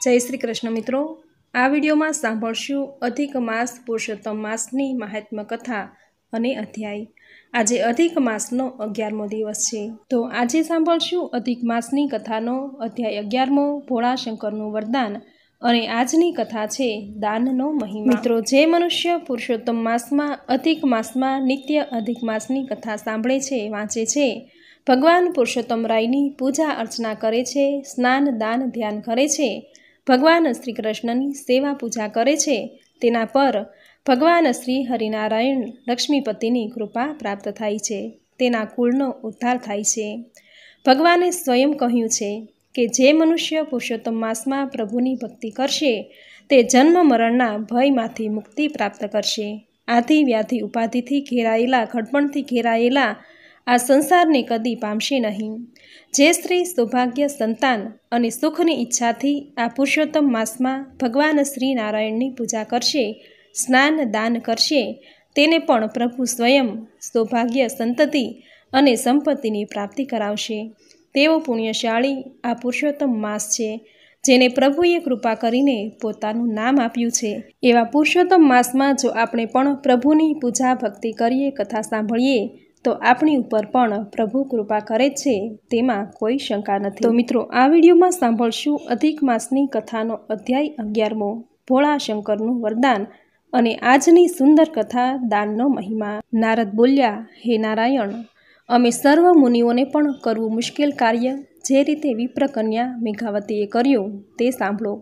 जय श्री कृष्ण मित्रों, आ विडियो में सांभळशुं अधिक मास पुरुषोत्तम मासनी महात्म्य कथा अने अध्याय। आजे अधिक मासनो 11मो दिवस छे, तो आजे सांभळशुं अधिक मासनी कथानो अध्याय 11मो भोळाशंकरनुं वरदान। अने आजनी कथा छे दाननो महिमा। मित्रों, जे मनुष्य पुरुषोत्तम मासमां अधिक मासमां नित्य अधिक मासनी कथा सांभळे छे, वांचे छे, भगवान पुरुषोत्तम रायनी पूजा अर्चना करे छे, स्नान दान ध्यान करे छे, भगवान श्री कृष्णनी सेवा पूजा करे छे, तेना पर भगवान श्री हरिनारायण लक्ष्मीपतिनी कृपा प्राप्त थाय छे, तेना कुळनो उद्धार थाय छे। भगवाने स्वयं कह्युं छे के जे मनुष्य पुरुषोत्तम मासमां प्रभुनी भक्ति करशे ते जन्म मरणना भयमांथी मुक्ति प्राप्त करशे। आदि व्याधि उपाधिथी घेरायेला घडपणथी घेरायेला आ संसारने कदी पामशे नहीं। जे स्त्री सौभाग्य संतान अने सुखनी इच्छाथी आ पुरुषोत्तम मासमां भगवान श्री नारायणनी पूजा करशे, स्नान दान करशे, तेने पण प्रभु स्वयं सौभाग्य संतति अने संपत्तिनी प्राप्ति करावशे। तेवो पुण्यशाળી आ पुरुषोत्तम मास छे, जेने प्रभुए कृपा करीने पोतानुं नाम आप्युं छे। एवा पुरुषोत्तम मासमां जो आपणे पण प्रभुनी पूजा भक्ति करीए, कथा सांभळीए, तो आपणी उपर पण प्रभु कृपा करे छे, तेमां कोई शंका नथी। तो मित्रों, आ विडियोमां सांभळशुं अधिक मासनी कथानो अध्याय 11मो भोळाशंकरनुं वरदान अने आजनी सुंदर कथा दाननो महिमा। नारद बोल्या, हे नारायण, अमे सर्व मुनिओने पण करवुं मुश्केल कार्य जे रीते विप्रकन्या मेघावतीए कर्युं ते सांभळो।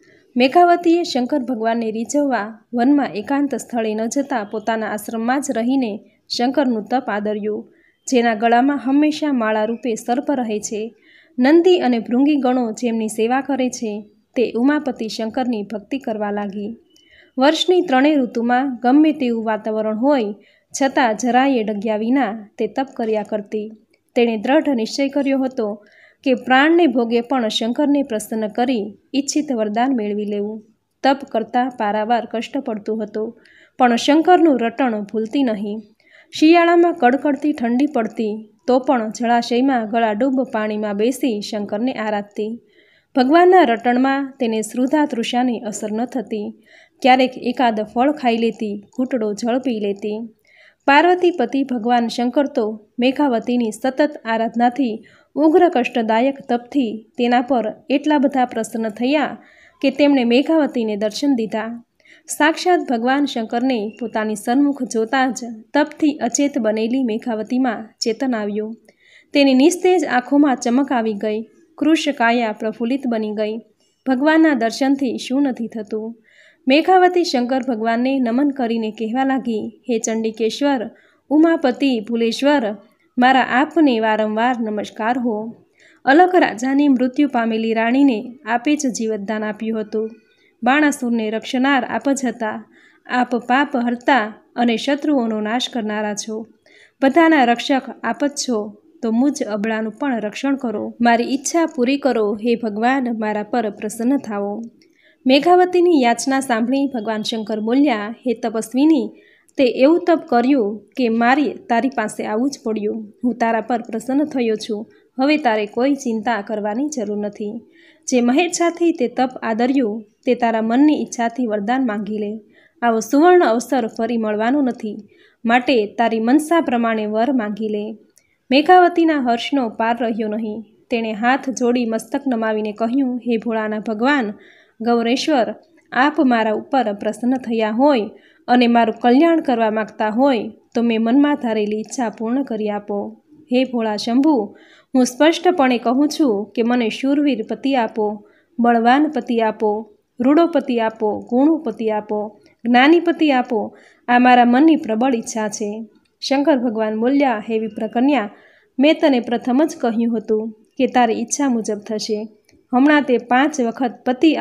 मेघावतीए शंकर भगवानने રીઝવવા વનમાં એકાંત સ્થળે ન જતા પોતાના આશ્રમમાં જ રહીને શંકરનું તપ આદર્યું, જેના ગળામાં હંમેશા માળા રૂપે સર્પ રહે છે। નંદી અને ભૃંગી ગણો જેમની સેવા કરે છે, તે ઉમાપતિ શંકરની ભક્તિ કરવા લાગી। વર્ષની ત્રણેય ઋતુમાં ગમે તેવું વાતાવરણ હોય છતાં જરાયે ડગ્યા વિના તે તપ કર્યા કરતી। તેણે દ્રઢ નિશ્ચય કર્યો હતો કે પ્રાણને ભોગે પણ શંકરને પ્રસન્ન કરી ઈચ્છિત વરદાન મેળવી લેવું। તપ કરતાં પારાવાર કષ્ટ પડતું હતું, પણ શંકરનું રટણ ભૂલતી નહીં। શિયાળામાં કડકડતી ઠંડી પડતી તો પણ જળાશયમાં ગળાડૂબ પાણીમાં બેસી શંકરને આરાધતી। ભગવાનના રટણમાં તેને શ્રુધા તૃષાની અસર ન થતી। ક્યારેક એકાદ ફળ ખાઈ લેતી, ઘૂંટડો જળ પી લેતી। પાર્વતી પતિ ભગવાન શંકર તો મેઘાવતીની સતત આરાધનાથી ઉગ્ર કષ્ટદાયક તપથી તેના પર એટલા બધા પ્રસન્ન થયા કે તેમણે મેઘાવતીને દર્શન દીધા। સાક્ષાત ભગવાન શંકરને પોતાની સન્મુખ જોતાં જ તપથી અચેત બનેલી મેઘાવતીમાં ચેતન આવ્યું। તેની નિસ્તેજ આંખોમાં ચમક આવી ગઈ, કૃશ કાયા પ્રફુલ્લિત બની ગઈ। ભગવાનના દર્શનથી શું નથી થતું? મેઘાવતી શંકર ભગવાનને નમન કરીને કહેવા લાગી, હે ચંડિકેશ્વર, ઉમાપતિ ભૂલેશ્વર, મારા આપને વારંવાર નમસ્કાર હો। અલખ રાજાની મૃત્યુ પામેલી રાણીને આપે જ જીવતદાન આપ્યું હતું। બાણાસુરને રક્ષનાર આપ જ હતા। આપ પાપ હરતા અને શત્રુઓનો નાશ કરનારા છો। બધાના રક્ષક આપ જ છો, તો મુજ અબળાનું પણ રક્ષણ કરો। મારી ઈચ્છા પૂરી કરો, હે ભગવાન, મારા પર પ્રસન્ન થાઓ। મેઘાવતીની યાચના સાંભળી ભગવાન શંકર બોલ્યા, હે તપસ્વીની, તે એવું તપ કર્યું કે મારી તારી પાસે આવવું જ પડ્યું। હું તારા પર પ્રસન્ન થયો છું, હવે તારે કોઈ ચિંતા કરવાની જરૂર નથી। જે મહેચ્છાથી તે તપ આદર્યું તે તારા મનની ઈચ્છાથી વરદાન માંગી લે। આવો સુવર્ણ અવસર ફરી મળવાનો નથી, માટે તારી મનસા પ્રમાણે વર માંગી લે। મેઘાવતીના હર્ષનો પાર રહ્યો નહીં। તેણે હાથ જોડી મસ્તક નમાવીને કહ્યું, હે ભોળાના ભગવાન ગૌરેશ્વર, આપ મારા ઉપર પ્રસન્ન થયા હોય અને મારું કલ્યાણ કરવા માગતા હોય તો મેં મનમાં ધારેલી ઈચ્છા પૂર્ણ કરી આપો। હે ભોળા શંભુ, હું સ્પષ્ટપણે કહું છું કે મને શૂરવીર પતિ આપો, બળવાન પતિ આપો, રૂડોપતિ આપો, ગુણોપતિ આપો, જ્ઞાનીપતિ આપો। આ મારા મનની પ્રબળ ઈચ્છા છે। શંકર ભગવાન બોલ્યા, હે વિપ્રકન્યા, મેં તને પ્રથમ જ કહ્યું હતું કે તારી ઈચ્છા મુજબ થશે। હમણાં તે 5 વખત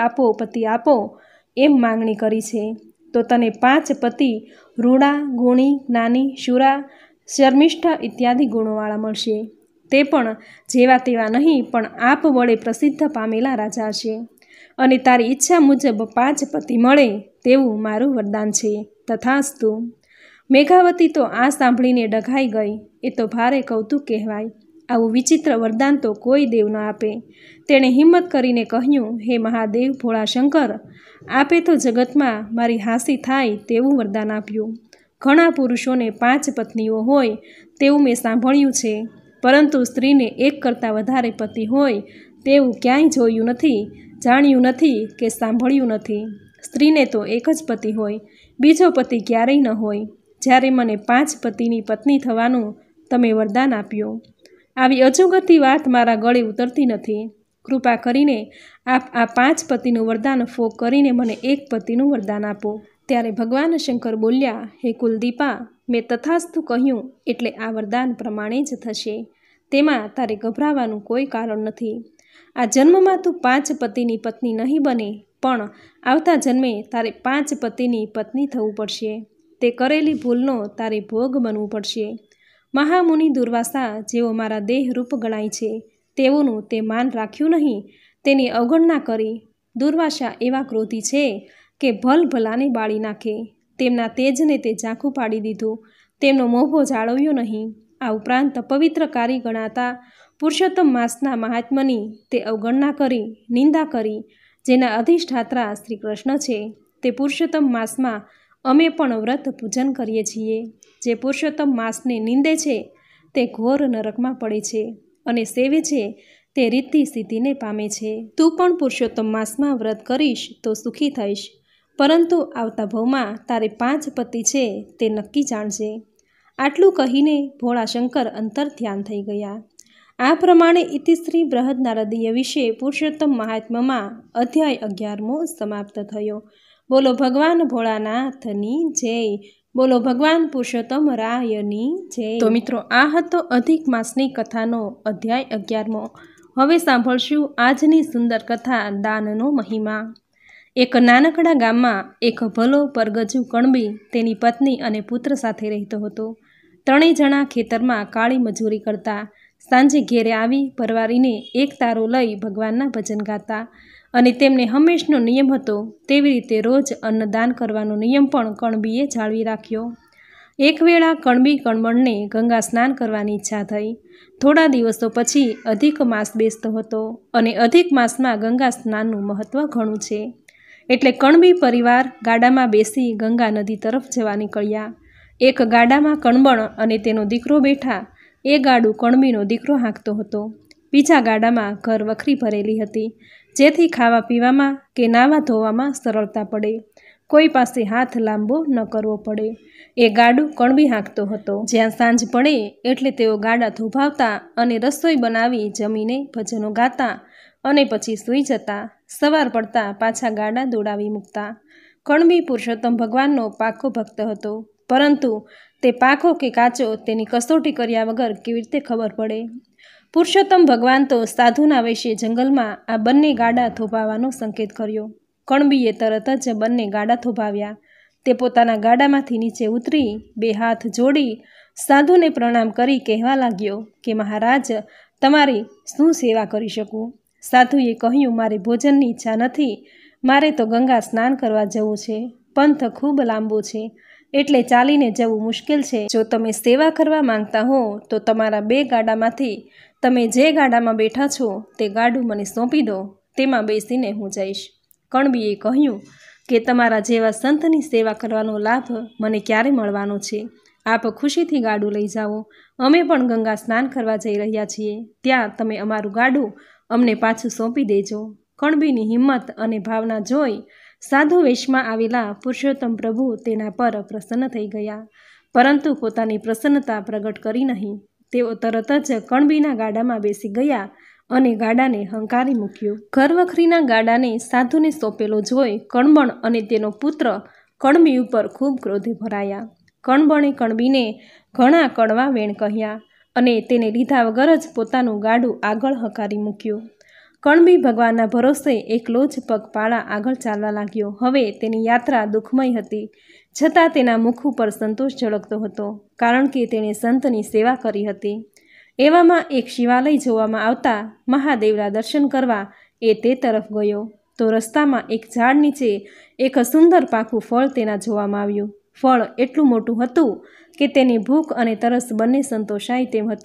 પતિ આપો એમ માંગણી કરી છે, તો તને 5 પતિ રૂડા, ગુણી, જ્ઞાની, શુરા, શર્મિષ્ઠ ઇત્યાદિ ગુણોવાળા મળશે। તે પણ જેવા તેવા નહીં, પણ આપ વડે પ્રસિદ્ધ પામેલા રાજા હશે, અને તારી ઈચ્છા મુજબ 5 પતિ મળે તેવું મારું વરદાન છે। તથાસ્તુ। મેઘાવતી તો આ સાંભળીને ડઘાઈ ગઈ। એ તો ભારે કૌતુક કહેવાય। આવું વિચિત્ર વરદાન તો કોઈ દેવ ન આપે. તેણે હિંમત કરીને કહ્યું, હે મહાદેવ ભોળા શંકર, આપે તો જગતમાં મારી હાંસી થાય તેવું વરદાન આપ્યું. ઘણા પુરુષોને 5 પત્નીઓ હોય તેવું મેં સાંભળ્યું છે, પરંતુ સ્ત્રીને 1 કરતાં વધારે પતિ હોય તેવું ક્યાંય જોયું નથી, જાણ્યું નથી કે સાંભળ્યું નથી. સ્ત્રીને તો 1 જ પતિ હોય, બીજો પતિ ક્યારેય ન હોય. જ્યારે મને 5 પતિની પત્ની થવાનું તમે વરદાન આપ્યું, આવી અજુગતી વાત મારા ગળે ઉતરતી નથી. કૃપા કરીને આપ આ 5 પતિનું વરદાન ફોક કરીને મને 1 પતિનું વરદાન આપો. ત્યારે ભગવાન શંકર બોલ્યા, હે કુલદીપા, મેં તથાસ્તુ કહ્યું એટલે આ વરદાન પ્રમાણે જ થશે. તેમાં તારે ગભરાવાનું કોઈ કારણ નથી. આ જન્મમાં તું 5 પતિની પત્ની નહીં બને, પણ આવતા જન્મે તારે 5 પતિની પત્ની થવું પડશે. તે કરેલી ભૂલનો તારે ભોગ બનવું પડશે. મહામુનિ દુર્વાસા જેઓ મારા દેહરૂપ ગણાય છે તેઓનું તે માન રાખ્યું નહીં, તેની અવગણના કરી. દુર્વાસા એવા ક્રોધી છે કે ભલભલાને બાળી નાખે. તેમના તેજને તે ઝાંખું પાડી દીધું, તેમનો મોભો જાળવ્યો નહીં. આ ઉપરાંત પવિત્રકારી ગણાતા પુરુષોત્તમ માસના મહાત્મ્યની તે અવગણના કરી, નિંદા કરી. જેના અધિષ્ઠાત્રા શ્રી કૃષ્ણ છે, તે પુરુષોત્તમ માસમાં અમે પણ વ્રત પૂજન કરીએ છીએ. જે પુરુષોત્તમ માસને નિંદે છે તે ઘોર નરકમાં પડે છે, અને સેવે છે તે રીતિ સિદ્ધિને પામે છે. તું પણ પુરુષોત્તમ માસમાં વ્રત કરીશ તો સુખી થઈશ, પરંતુ આવતા ભવમાં તારે 5 પતિ છે તે નક્કી જાણજે. આટલું કહીને ભોળા શંકર અંતર ધ્યાન થઈ ગયા. આ પ્રમાણે ઇતિશ્રી બૃહદ નારદીય વિશે પુરુષોત્તમ મહાત્મ્યમાં અધ્યાય 11મો સમાપ્ત થયો. બોલો ભગવાન ભોળાનાથની જય. બોલો ભગવાન પુરુષોત્તમ રાયની જય. તો મિત્રો, આ હતો અધિક માસની કથાનો અધ્યાય 11મો. હવે સાંભળશું આજની સુંદર કથા, દાનનો મહિમા. એક નાનકડા ગામમાં એક ભલો પરગજુ કણબી તેની પત્ની અને પુત્ર સાથે રહેતો હતો. 3 જણા ખેતરમાં કાળી મજૂરી કરતા. સાંજે ઘેરે આવી પરવારીને એક તારો લઈ ભગવાનના ભજન ગાતા, અને તેમને હંમેશનો નિયમ હતો તેવી રીતે રોજ અન્નદાન કરવાનો નિયમ પણ કણબીએ જાળવી રાખ્યો. એક વેળા કણબી કણબણને ગંગા સ્નાન કરવાની ઈચ્છા થઈ. થોડા દિવસો પછી અધિક માસ બેસતો હતો, અને અધિક માસમાં ગંગા સ્નાનનું મહત્ત્વ ઘણું છે. એટલે કણબી પરિવાર ગાડામાં બેસી ગંગા નદી તરફ જવા નીકળ્યા. એક ગાડામાં કણબણ અને તેનો દીકરો બેઠા. એ ગાડું કણબીનો દીકરો હાંકતો હતો. બીજા ગાડામાં ઘર વખરી ભરેલી હતી, જેથી ખાવા પીવામાં કે નાવા ધોવામાં સરળતા પડે, કોઈ પાસે હાથ લાંબો ન કરવો પડે. એ ગાડું કણબી હાંકતો હતો. જ્યાં સાંજ પડે એટલે તેઓ ગાડા થોભાવતા અને રસોઈ બનાવી જમીને ભજનો ગાતા અને પછી સૂઈ જતા. સવાર પડતા પાછા ગાડા દોડાવી મૂકતા. કણબી પુરુષોત્તમ ભગવાનનો પાકો ભક્ત હતો, પરંતુ તે પાકો કે કાચો તેની કસોટી કર્યા વગર કેવી રીતે ખબર પડે? પુરુષોત્તમ ભગવાન તો સાધુના વેશે જંગલમાં આ બંને ગાડા થોભાવવાનો સંકેત કર્યો. કણબીએ તરત જ બંને ગાડા થોભાવ્યા. તે પોતાના ગાડામાંથી નીચે ઉતરી 2 હાથ જોડી સાધુને પ્રણામ કરી કહેવા લાગ્યો કે મહારાજ, તમારી શું સેવા કરી શકું? સાધુએ કહ્યું, મારે ભોજનની ઈચ્છા નથી, મારે તો ગંગા સ્નાન કરવા જવું છે. પંથ ખૂબ લાંબો છે, એટલે ચાલીને જવું મુશ્કેલ છે. જો તમે સેવા કરવા માંગતા હો તો તમારા 2 ગાડામાંથી તમે જે ગાડામાં બેઠા છો તે ગાડું મને સોંપી દો, તેમાં બેસીને હું જઈશ. કણબીએ કહ્યું કે તમારા જેવા સંતની સેવા કરવાનો લાભ મને ક્યારે મળવાનો છે? આપ ખુશીથી ગાડું લઈ જાઓ. અમે પણ ગંગા સ્નાન કરવા જઈ રહ્યા છીએ, ત્યાં તમે અમારું ગાડું અમને પાછું સોંપી દેજો. કણબીની હિંમત અને ભાવના જોઈ સાધુ વેશમાં આવેલા પુરુષોત્તમ પ્રભુ તેના પર પ્રસન્ન થઈ ગયા, પરંતુ પોતાની પ્રસન્નતા પ્રગટ કરી નહીં. તેઓ તરત જ કણબીના ગાડામાં બેસી ગયા અને ગાડાને હંકારી મૂક્યું. ઘરવખરીના ગાડાને સાધુને સોંપેલો જોઈ કણબણ અને તેનો પુત્ર કણબી ઉપર ખૂબ ક્રોધે ભરાયા. કણબણે કણબીને ઘણા કડવા વેણ કહ્યા અને તેને લીધા વગર જ પોતાનું ગાડું આગળ હંકારી મૂક્યું. કણબી ભગવાનના ભરોસે એકલો જ પગપાળા આગળ ચાલવા લાગ્યો. હવે તેની યાત્રા દુઃખમય હતી, છતાં તેના મુખ ઉપર સંતોષ ઝળકતો હતો, કારણ કે તેણે સંતની સેવા કરી હતી. એવામાં એક શિવાલય જોવામાં આવતા મહાદેવના દર્શન કરવા એ તે તરફ ગયો, તો રસ્તામાં એક ઝાડ નીચે એક સુંદર પાકું ફળ તેના જોવામાં આવ્યું. ફળ એટલું મોટું હતું કે તેની ભૂખ અને તરસ બંને સંતોષાય તેમ હતા.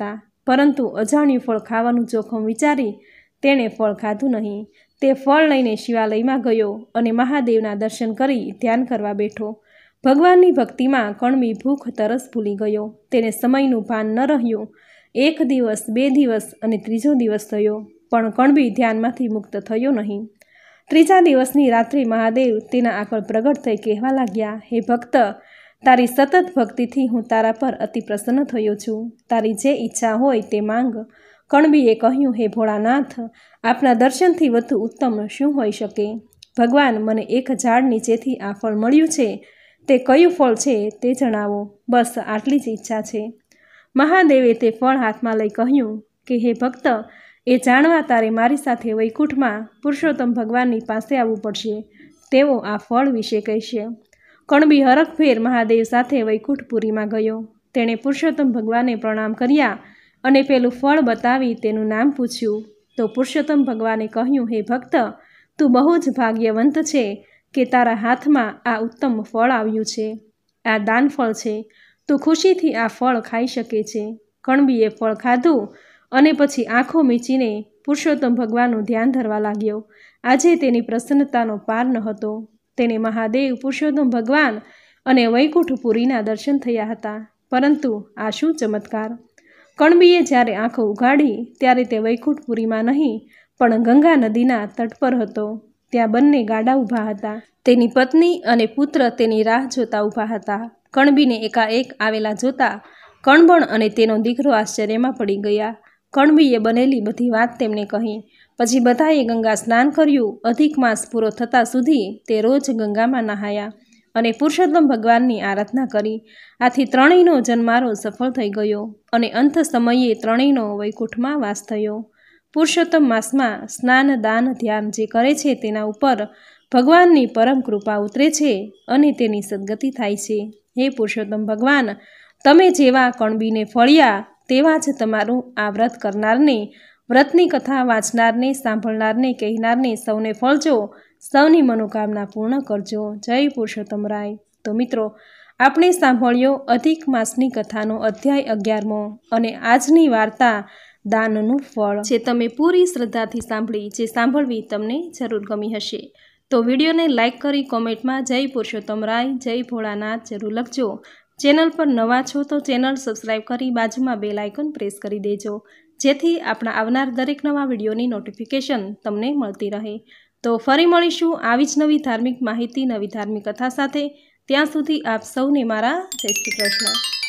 પરંતુ અજાણ્યું ફળ ખાવાનું જોખમ વિચારી તેણે ફળ ખાધું નહીં. તે ફળ લઈને શિવાલયમાં ગયો અને મહાદેવના દર્શન કરી ધ્યાન કરવા બેઠો. ભગવાનની ભક્તિમાં કણબી ભૂખ તરસ ભૂલી ગયો. તેને સમયનું ભાન ન રહ્યું. 1 દિવસ, 2 દિવસ અને 3જો દિવસ થયો, પણ કણબી ધ્યાનમાંથી મુક્ત થયો નહીં. 3જા દિવસની રાત્રે મહાદેવ તેના આગળ પ્રગટ થઈ કહેવા લાગ્યા, હે ભક્ત, તારી સતત ભક્તિથી હું તારા પર અતિ પ્રસન્ન થયો છું. તારી જે ઈચ્છા હોય તે માંગ. કણબીએ કહ્યું, હે ભોળાનાથ, આપના દર્શનથી વધુ ઉત્તમ શું હોઈ શકે? ભગવાન, મને એક ઝાડ નીચેથી આ ફળ મળ્યું છે. તે કયું ફળ છે તે જણાવો. બસ આટલી જ ઈચ્છા છે. મહાદેવે તે ફળ હાથમાં લઈ કહ્યું કે, હે ભક્ત, એ જાણવા તારે મારી સાથે વૈકુંઠમાં પુરુષોત્તમ ભગવાનની પાસે આવવું પડશે. તેઓ આ ફળ વિશે કહેશે. કણબી હરખભેર મહાદેવ સાથે વૈકુંઠપુરીમાં ગયો. તેણે પુરુષોત્તમ ભગવાનને પ્રણામ કર્યા અને પેલું ફળ બતાવી તેનું નામ પૂછ્યું. તો પુરુષોત્તમ ભગવાને કહ્યું, હે ભક્ત, તું બહુ જ ભાગ્યવંત છે કે તારા હાથમાં આ ઉત્તમ ફળ આવ્યું છે. આ દાન ફળ છે. તું ખુશીથી આ ફળ ખાઈ શકે છે. કણબીએ ફળ ખાધું અને પછી આંખો મીચીને પુરુષોત્તમ ભગવાનનું ધ્યાન ધરવા લાગ્યો. આજે તેની પ્રસન્નતાનો પાર ન હતો. તેને મહાદેવ, પુરુષોત્તમ ભગવાન અને વૈકુંઠપુરીના દર્શન થયા હતા. પરંતુ આ શું ચમત્કાર! કણબીએ જ્યારે આંખો ઉઘાડી ત્યારે તે વૈકુંઠપુરીમાં નહીં પણ ગંગા નદીના તટ પર હતો. ત્યાં બંને ગાડા ઊભા હતા. તેની પત્ની અને પુત્ર તેની રાહ જોતા ઊભા હતા. કણબીને એકાએક આવેલા જોતા કણબણ અને તેનો દીકરો આશ્ચર્યમાં પડી ગયા. કણબીએ બનેલી બધી વાત તેમને કહી. પછી બધાએ ગંગા સ્નાન કર્યું. અધિક માસ પૂરો થતાં સુધી તે રોજ ગંગામાં નહાયા અને પુરુષોત્તમ ભગવાનની આરાધના કરી. આથી ત્રણેયનો જન્મારો સફળ થઈ ગયો અને અંત સમયે ત્રણેયનો વૈકુંઠમાં વાસ થયો. પુરુષોત્તમ માસમાં સ્નાન, દાન, ધ્યાન જે કરે છે તેના ઉપર ભગવાનની પરમ કૃપા ઉતરે છે અને તેની સદગતિ થાય છે. હે પુરુષોત્તમ ભગવાન, તમે જેવા કણબીને ફળ્યા તેવા જ તમારું આ વ્રત કરનારને, વ્રતની કથા વાંચનારને, સાંભળનારને, કહેનારને સૌને ફળજો. સૌની મનોકામના પૂર્ણ કરજો. જય પુરુષોત્તમ રાય. તો મિત્રો, આપણે સાંભળ્યો અધિક માસની કથાનો અધ્યાય 11મો અને આજની વાર્તા દાનનું ફળ, જે તમે પૂરી શ્રદ્ધાથી સાંભળી, જે સાંભળવી તમને જરૂર ગમી હશે. તો વિડીયોને લાઇક કરી કોમેન્ટમાં જય પુરુષોત્તમ રાય, જય ભોળાનાથ જરૂર લખજો. ચેનલ પર નવા છો તો ચેનલ સબસ્ક્રાઈબ કરી બાજુમાં બેલ આઇકોન પ્રેસ કરી દેજો, જેથી આપણા આવનાર દરેક નવા વિડીયોની નોટિફિકેશન તમને મળતી રહે. તો ફરી મળીશું આવી જ નવી ધાર્મિક માહિતી, નવી ધાર્મિક કથા સાથે. ત્યાં સુધી આપ સૌને મારા જય શ્રી કૃષ્ણ.